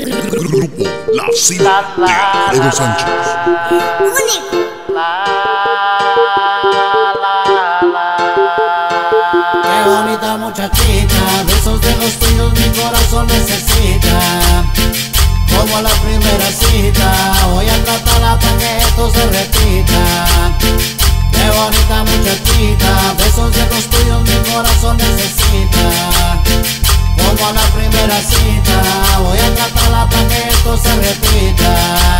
Grupo La Cima de Alfredo Sánchez. Qué bonita muchachita, besos de los tuyos mi corazón necesita. Como la primera cita, voy a tratarla para que esto se repita. Qué bonita muchachita, besos de los tuyos mi corazón necesita. Como la primera cita, voy a tratarla para que esto se repita.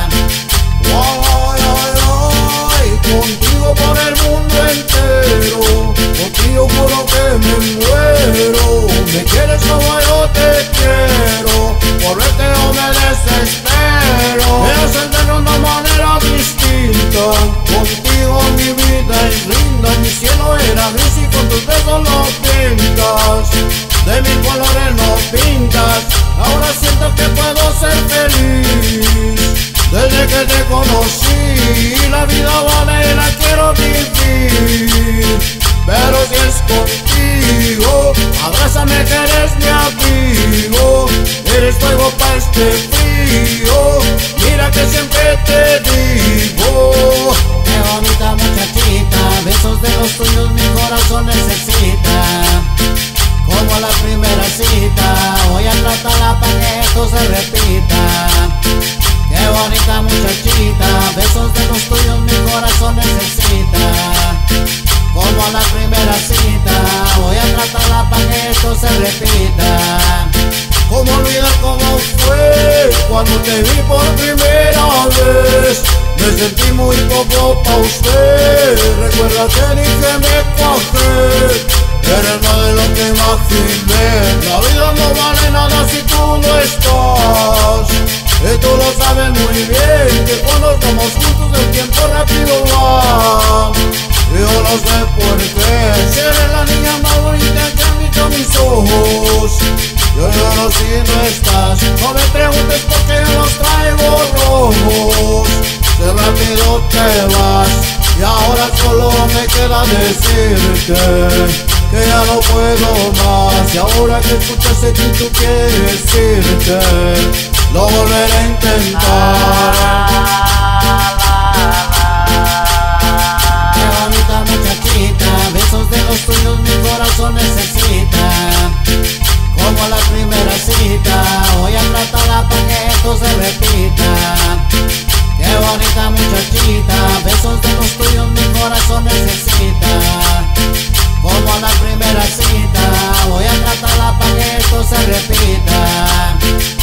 Contigo por el mundo entero, contigo juro que me muero. Me quieres como yo te quiero, por verte yo me desespero. Me hacen de una manera distinta, contigo mi vida es linda. Mi cielo era gris y con tus besos lo pintas. De mil colores lo pintas, ahora siento que puedo ser feliz. Desde que te conocí, la vida vale y la quiero vivir. Pero si es contigo, abrázame que eres mi amigo. Eres fuego para este frío, mira que siempre te digo. Qué bonita muchachita, besos de los tuyos mi corazón necesita. Como la primera cita, voy a tratarla para que esto se repita. Qué bonita muchachita, besos de los tuyos mi corazón necesita. Como la primera cita, voy a tratarla para que esto se repita. ¿Cómo olvidar cómo fue cuando te vi por primera vez? Me sentí muy poco pa' usted. Recuerda que dije me cuajé. Eres más de lo que imaginé. La vida no vale nada si tú no estás. Y tú lo sabes muy bien, que cuando estamos juntos el tiempo rápido va. Yo lo sé por qué. Si eres la niña más bonita que han visto mis ojos. Yo lloro si no estás. No me preguntes por qué yo los traigo rojos. De rápido te vas y ahora solo me queda decirte que ya no puedo más. Y ahora que escuchas el que tú quieres irte, lo volveré a intentar. Qué bonita muchachita, besos de los tuyos mi corazón necesita. Como la primera cita, voy a tratarla para que esto se repita. Qué bonita muchachita, besos de los tuyos mi corazón necesita. Como la primera cita, voy a tratarla para que esto se repita.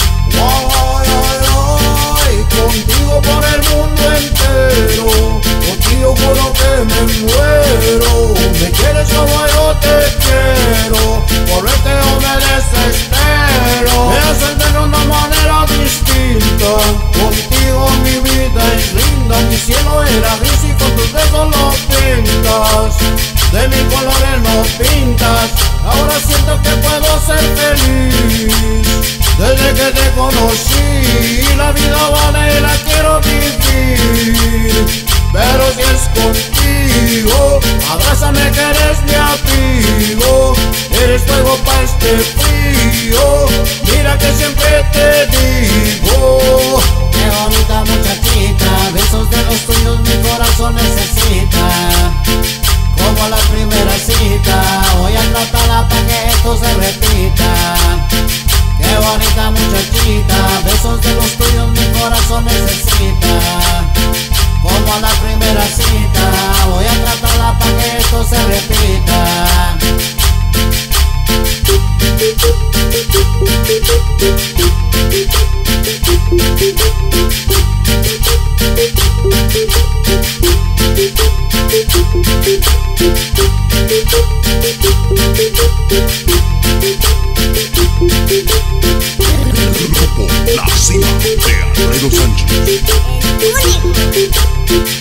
Contigo por el mundo entero, contigo juro que me muero. Me quieres como yo te quiero, por verte yo me desespero. Me hacen de una manera distinta, contigo mi vida es linda. Mi cielo era gris y con tus besos lo pintas. De mil colores lo pintas, ahora siento que puedo ser feliz. Desde que te conocí, la vida vale y la quiero vivir. Pero si es contigo, abrázame que eres mi amigo. Eres fuego para este frío, mira que siempre te digo. Qué bonita muchachita, besos de los tuyos mi corazón necesita. Como la primera cita, voy a tratarla para que esto se repita. Qué bonita muchachita, besos de los tuyos mi corazón necesita. Como la primera cita, voy a tratarla para que esto se repita. Grupo La Cima de Alfredo Sánchez.